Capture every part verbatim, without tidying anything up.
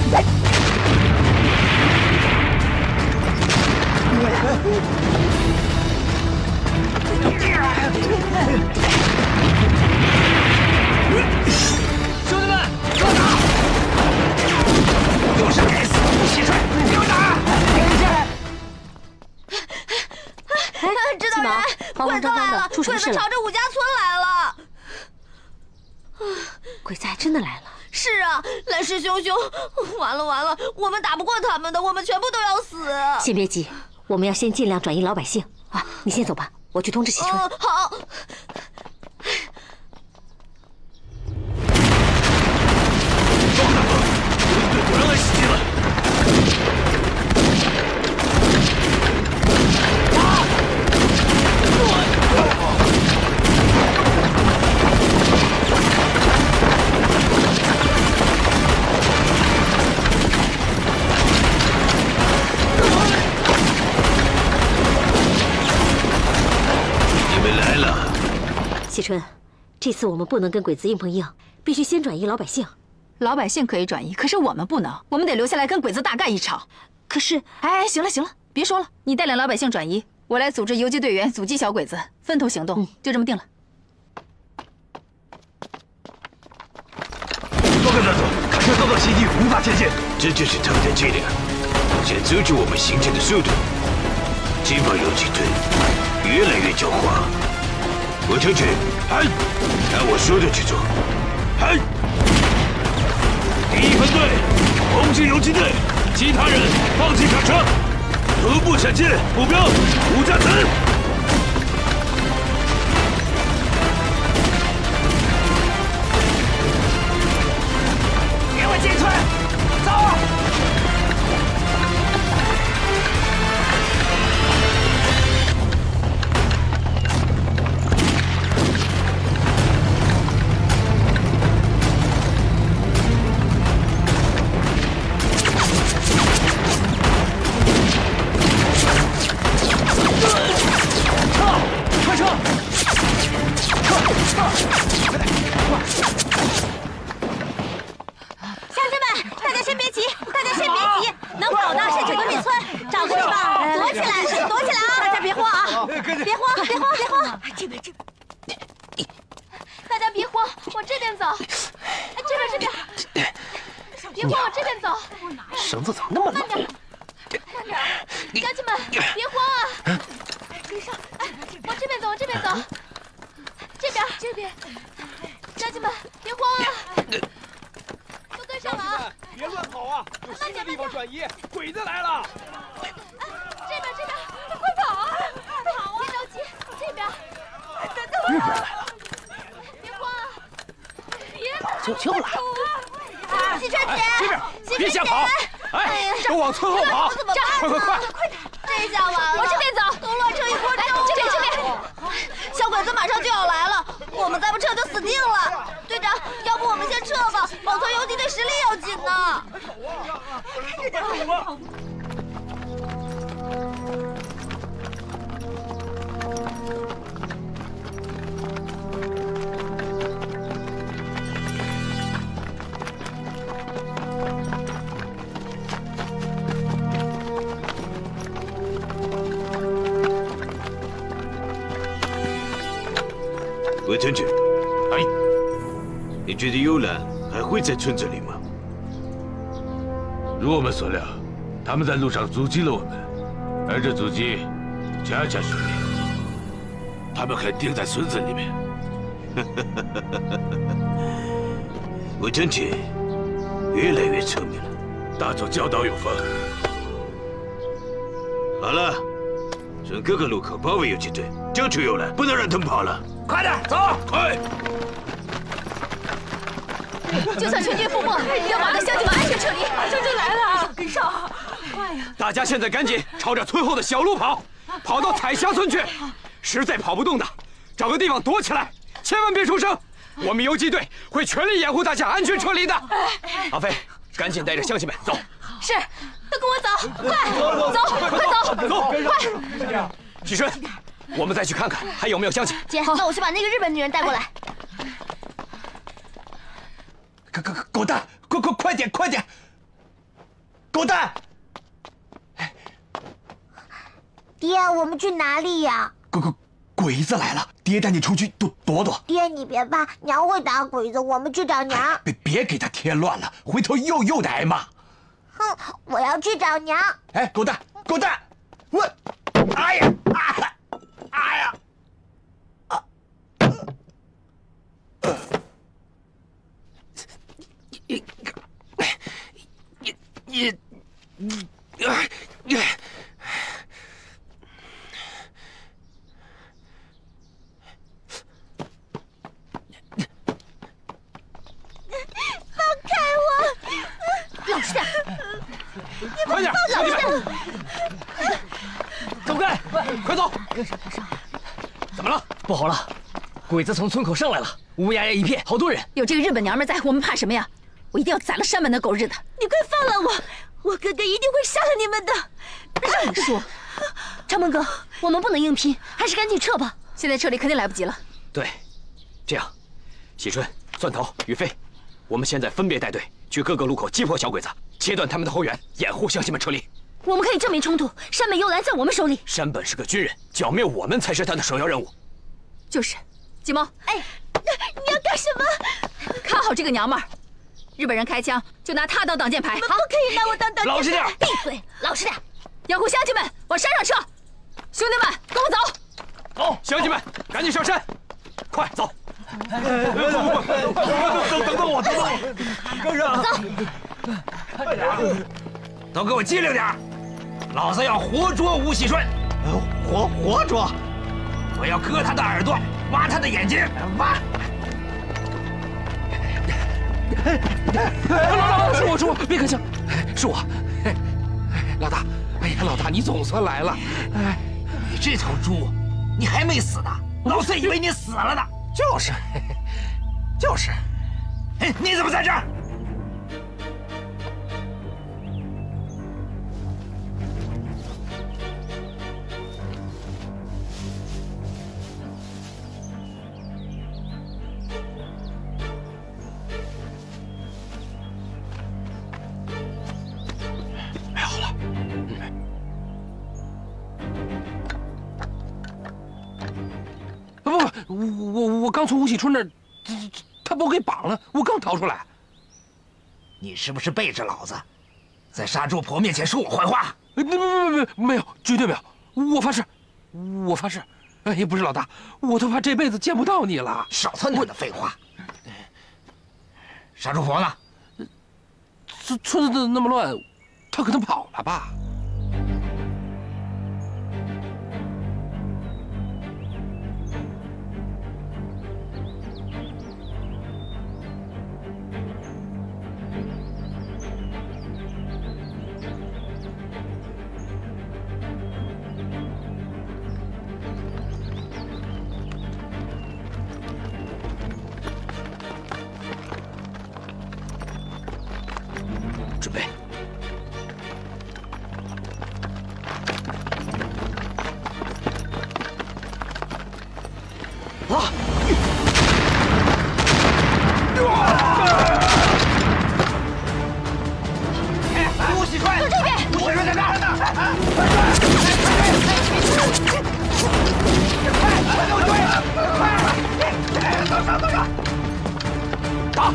兄弟们，给我打！又是该死的不蟋蟀，给我打！ 哎，指导员，鬼子来了！鬼子朝着武家村来了！ 鬼子还真的来了。 是啊，来势汹汹，完了完了，我们打不过他们的，我们全部都要死。 先别急，我们要先尽量转移老百姓啊！你先走吧，我去通知喜春。 哦，好。 赵大哥，游击队果然来袭击了！啊！你们来了。 喜春，这次我们不能跟鬼子硬碰硬，必须先转移老百姓。 老百姓可以转移，可是我们不能，我们得留下来跟鬼子大干一场。 可是， 哎，行了行了，别说了，你带领老百姓转移，我来组织游击队员阻击小鬼子，分头行动，嗯、就这么定了。 报告大佐，卡车遭到袭击，无法前进。 这就是他们的伎俩，想阻止我们行进的速度。金宝游击队越来越狡猾。我承取，哎，按我说的去做。哎。第一分队攻击游击队，其他人放弃卡车，徒步前进，目标武家村。 给我进村，走！ 别慌，别慌，别慌！这边，这边，大家别慌，往这边走。哎，这边，这边，别慌，往这边走。 绳子怎么那么慢点，慢点！乡亲们，别慌啊！跟上，哎，往这边走，往这边走。这边，这边，乡亲们，别慌啊！都跟上了啊！ 别乱跑啊！有新的地方转移，鬼子来了！ 哎，这边，这边，快跑啊！跑啊！别着急，这边。等等我！别慌啊！别就就来！ 喜春姐， 这边，别瞎跑！哎，都往村后跑！ 怎么办？ 快快快！ 快点！这下完了！ 往这边走， 都乱成一锅粥。 这边，这边。 小鬼子马上就要来了，我们再不撤就死定了。队长，要不我们先撤吧，保存游击队实力要紧呢。 我承知。哎，你觉得幽兰还会在村子里吗？ 如我们所料，他们在路上阻击了我们，而这阻击恰恰说明他们肯定在村子里面。 我承知，越来越聪明了。 大佐教导有方。 好了，从各个路口包围游击队，救出幽兰，不能让他们跑了。 快点走！ 快！ 就算全军覆没，要保证乡亲们安全撤离。马上就来了，跟上！快呀！ 大家现在赶紧朝着村后的小路跑，跑到彩霞村去。实在跑不动的，找个地方躲起来，千万别出声。我们游击队会全力掩护大家安全撤离的。阿飞，赶紧带着乡亲们走。 是，都跟我走，快走，快走， 走， 快！ 许顺。我们再去看看还有没有乡亲。 姐，那我去把那个日本女人带过来。 狗狗狗蛋，快快快点快点！ 狗蛋！ 爹，我们去哪里呀？ 鬼鬼鬼子来了，爹带你出去躲躲躲。 爹，你别怕，娘会打鬼子，我们去找娘。 别别给他添乱了，回头又又得挨骂。 哼，我要去找娘。 哎，狗蛋，狗蛋，我，哎呀，哎，哎呀，啊，呃，你你你你你，哎呀！ 老实点！ 快点，兄弟们！ 总干， 快走！怎么了？ 不好了，鬼子从村口上来了，乌压压一片，好多人。 有这个日本娘们在，我们怕什么呀？我一定要宰了山本那狗日的！ 你快放了我，我哥哥一定会杀了你们的。让你说，长门哥，我们不能硬拼，还是赶紧撤吧。 现在撤离肯定来不及了。 对，这样，喜春、蒜头、于飞，我们现在分别带队。 去各个路口击破小鬼子，切断他们的后援，掩护乡亲们撤离。 我们可以正面冲突，山本幽兰在我们手里。 山本是个军人，剿灭我们才是他的首要任务。 就是，金毛， 哎，你要干什么？ 看好这个娘们儿，日本人开枪就拿她当挡箭牌。 你们不可以拿我当挡箭牌！ 老实点， 闭嘴，老实点！ 掩护乡亲们往山上撤，兄弟们，跟我走。 走，乡亲们，赶紧上山，快走！ 等等等我，等等我，跟上！ 走， 都给我机灵点，老子要活捉吴喜顺，活活捉！我要割他的耳朵，挖他的眼睛，挖！ 老大，是我，是我，别开枪，是我。老大，哎呀，老大，你总算来了。哎， 你这头猪，你还没死呢，老孙以为你死了呢。 就是，就是，哎，你怎么在这儿？ 哎，好了，不不，我我我刚从吴喜春那儿，他把我给绑了，我刚逃出来。 你是不是背着老子，在杀猪婆面前说我坏话？ 没没没没没有，绝对没有，我发誓，我发誓。哎呀，不是老大，我都怕这辈子见不到你了。 少他妈的废话！杀猪婆呢？ 村村子那么乱，他可能跑了吧？ 准备。啊！ 吴喜川， 从这边， 吴喜川在哪儿呢？快，快给我追！快，走上，走上！打！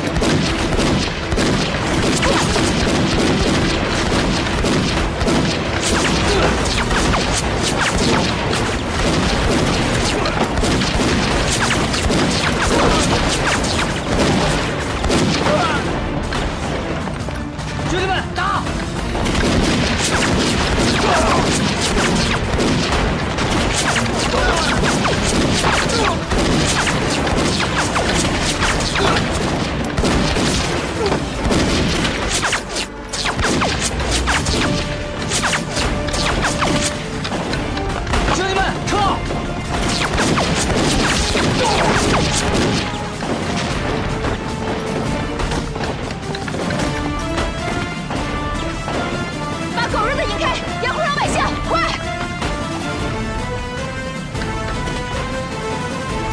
兄弟们，打！兄弟们，撤！ 把狗日的引开，掩护老百姓，快！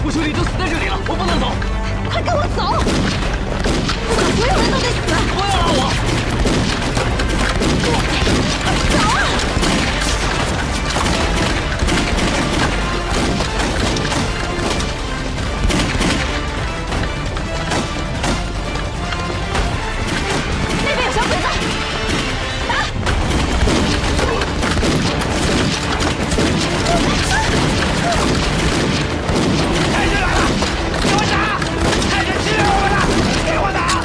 我兄弟都死在这里了，我不能走。 快跟我走！不管所有人都得死！ 不要拉我！ 走啊！ 那边有小鬼子，打！ 太君来了，给我打！太君支援我们了，给我打！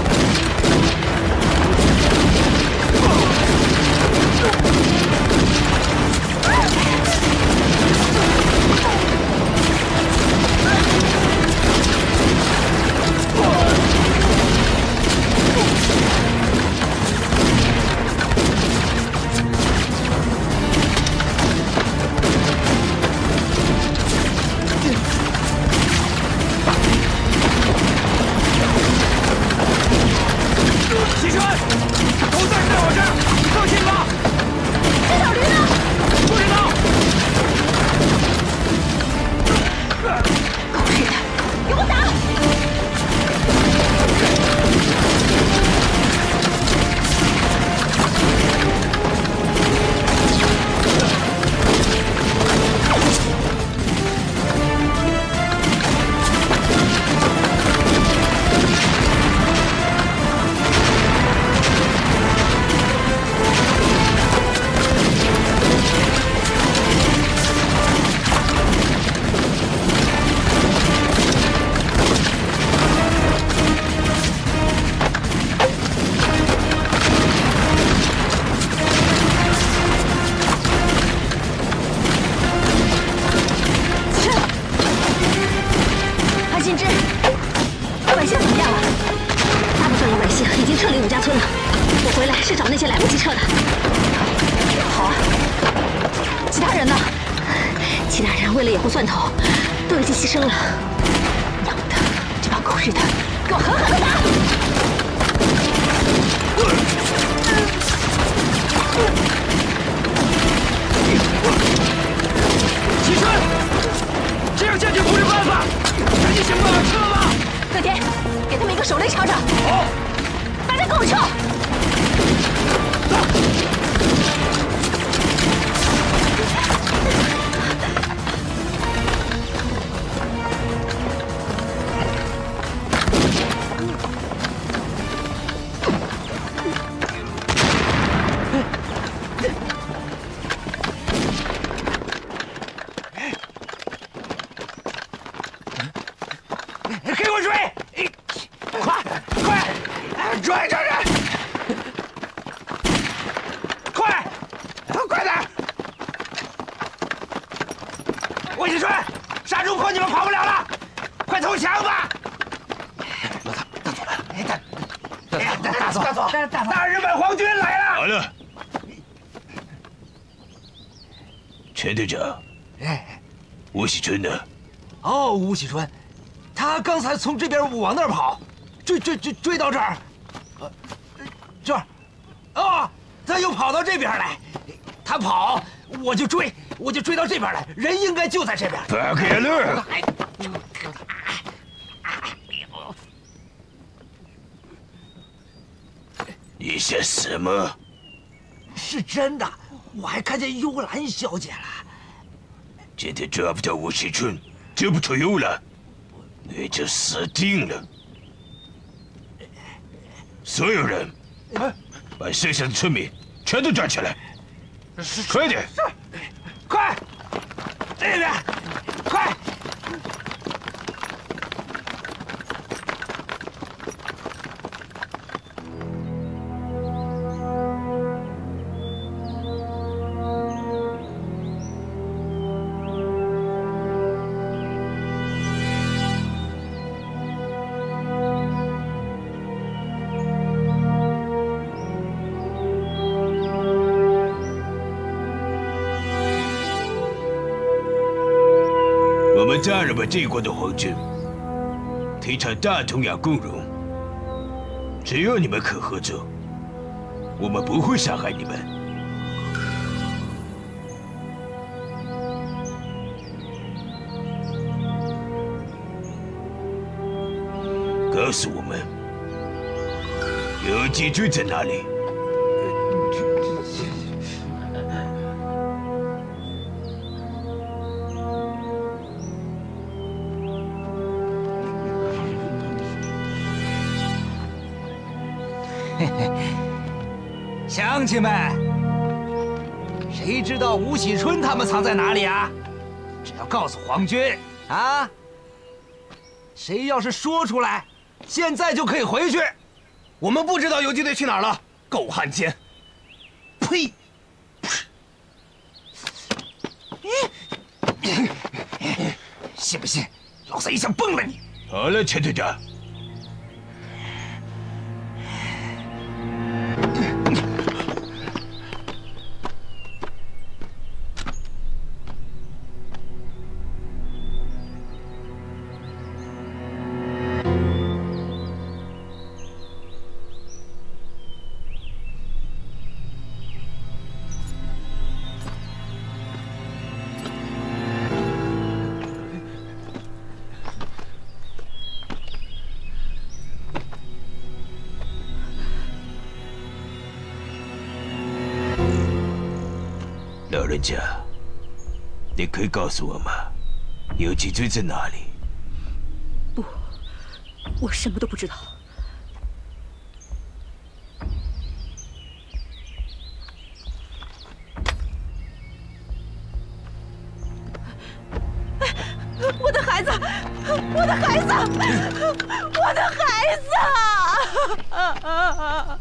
齐川，狗蛋在我这儿，你放心吧。 这小驴呢？ 不知道。 狗日的，给我打！为了掩护蒜头，都已经牺牲了。娘的，这帮狗日的，给我狠狠的打！ 齐川，这样下去不是办法，赶紧想办法撤吧。 葛天，给他们一个手雷char着。 好， 大家跟我撤。走。 陈队长， 哎， 吴喜春呢？ 哦，吴喜春，他刚才从这边往那儿跑，追追追追到这儿，呃，这儿，哦，他又跑到这边来，他跑，我就追，我就追到这边来，人应该就在这边。 巴克勒，你想死吗？ 是真的。 我还看见幽兰小姐了。 今天抓不到吴喜春，救不出幽兰，你就死定了。所有人，把剩下的村民全都抓起来，快点！ 是，快，这边，快！ 我们大日本帝国的皇军提倡大同亚共荣，只要你们肯合作，我们不会伤害你们。 告诉我们，游击队在哪里？ 嘿嘿，乡亲们，谁知道吴喜春他们藏在哪里啊？只要告诉皇军啊！谁要是说出来，现在就可以回去。 我们不知道游击队去哪儿了，狗汉奸！呸！ 信不信老子一下崩了你？ 好了，钱队长。 老人家，你可以告诉我吗？游击队在哪里？ 不，我什么都不知道。我的孩子，我的孩子，我的孩子！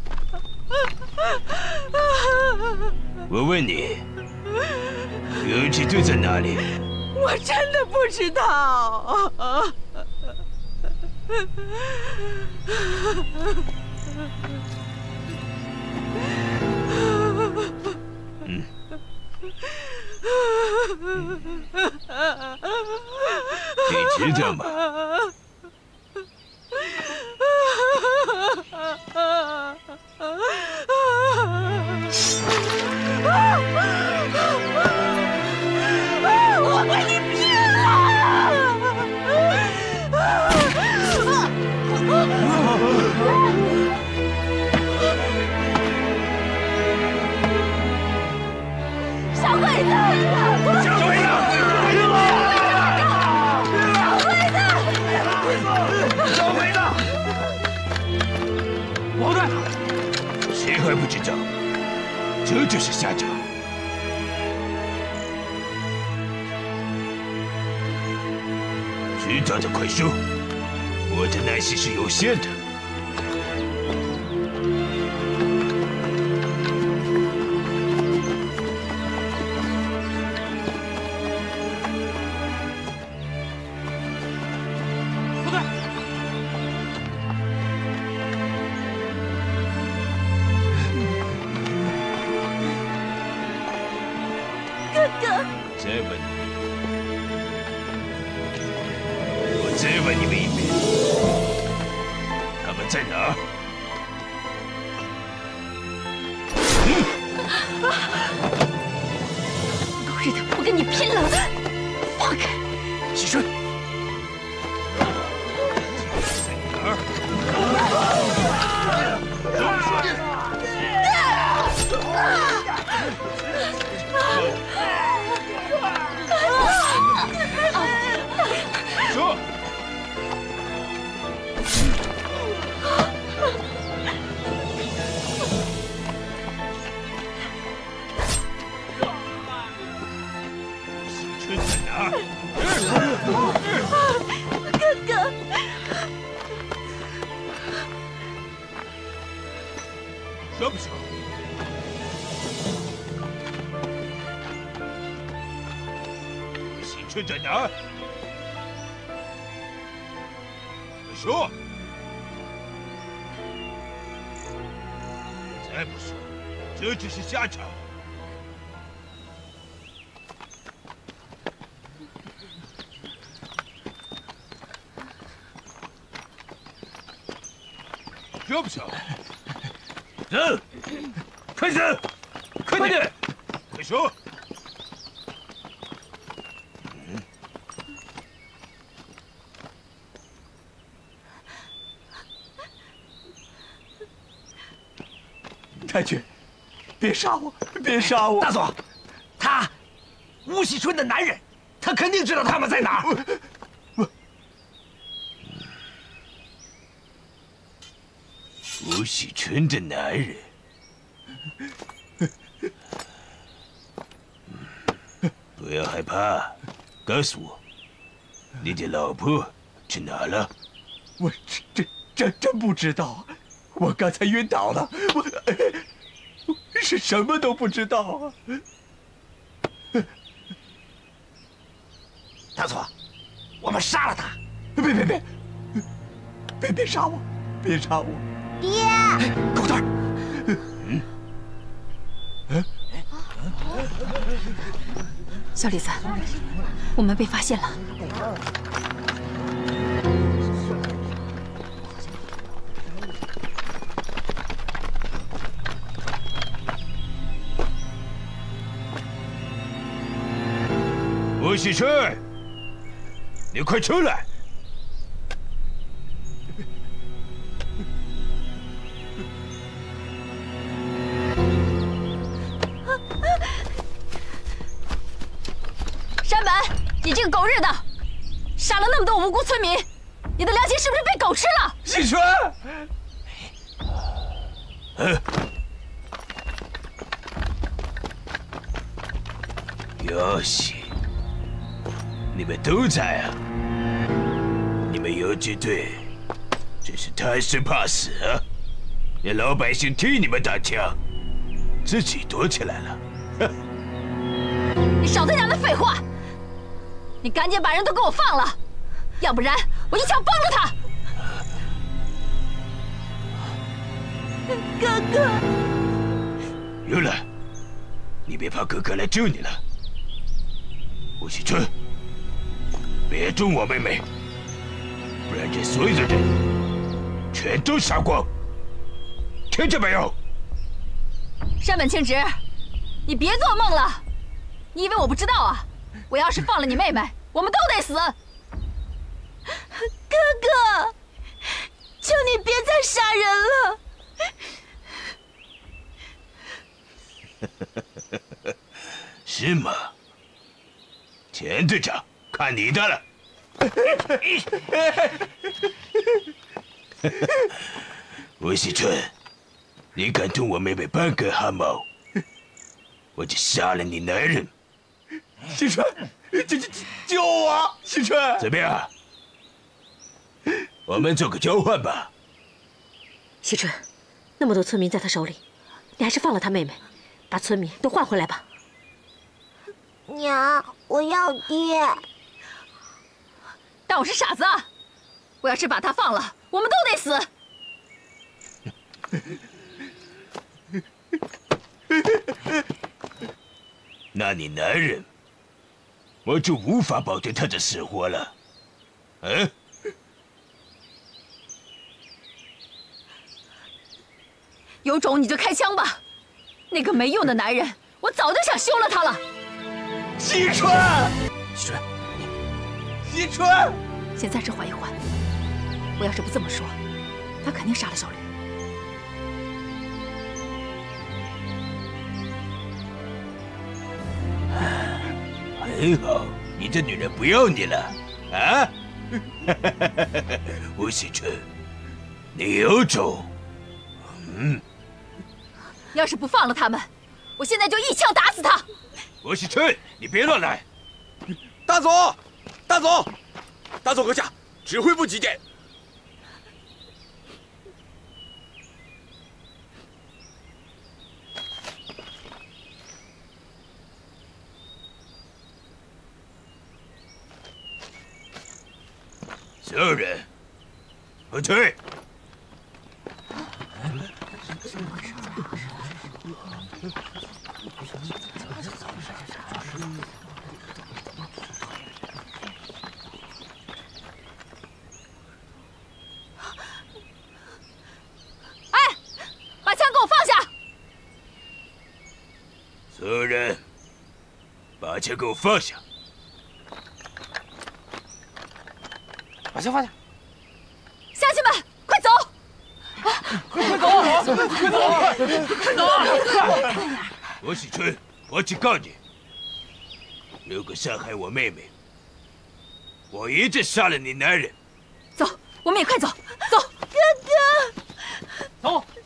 我问你，游击队在哪里？ 我真的不知道。 嗯。你知道吗？ 我跟你拼了！小鬼子！小鬼子！ 小鬼子！ 王队， 谁还不知道？这就是下场。 知道的快说，我的耐心是有限的。 部队， 哥哥， 再问你。 再问你们一遍，他们在哪儿？ 狗日的，我跟你拼了！放开！ 喜顺，在哪儿？说。 哥哥， 说不说？喜春在哪儿？快说！再不说，这就是下场。 说不说？走，开始，快点，快说。 太君，别杀我，别杀我！大佐，他，吴喜春的男人，他肯定知道他们在哪儿。 吴喜春的男人，不要害怕，告诉我，你的老婆去哪了？ 我真真真不知道，我刚才晕倒了，我是什么都不知道啊！大佐，我们杀了他！别别别，别别杀我，别杀我！ 爹， 狗蛋儿！ 嗯， 嗯， 小李子，我们被发现了。 吴喜春，你快出来！ 山本，你这个狗日的，杀了那么多无辜村民，你的良心是不是被狗吃了？ 喜春， 嗯，游戏。你们都在啊！你们游击队真是贪生怕死啊！让老百姓替你们打枪，自己躲起来了。 你少在讲那废话！你赶紧把人都给我放了，要不然我一枪崩了他！ 哥哥， 有了，你别怕哥哥来救你了。吴喜春。别动我妹妹，不然这所有的人全都杀光，听见没有？ 山本庆直，你别做梦了！你以为我不知道啊？我要是放了你妹妹，我们都得死！ 哥哥，求你别再杀人了！是吗？钱队长。看你的了！吴喜春，你敢动我妹妹半根汗毛，我就杀了你男人！ 喜春，救救救我！喜春， 怎么样？我们做个交换吧。 喜春，那么多村民在他手里，你还是放了他妹妹，把村民都换回来吧。 娘，我要爹。 当我是傻子啊！我要是把他放了，我们都得死。 那你男人，我就无法保证他的死活了。嗯？ 有种你就开枪吧！那个没用的男人，我早就想休了他了。 喜春， 喜春。 喜春， 先暂时缓一缓。我要是不这么说，他肯定杀了小吕。 很好，你这女人不要你了，啊？吴喜春，你有种！嗯， 要是不放了他们，我现在就一枪打死他。 吴喜春，你别乱来！ 大佐。大佐，大佐阁下，指挥部急电。 所有人，后退！所有人，把枪给我放下！ 把枪放下！ 乡亲们，快走！啊快走啊！快走啊！快走啊！ 罗喜春，我警告你，如果伤害我妹妹，我一定杀了你男人。 走，我们也快走，走， 哥哥， 走。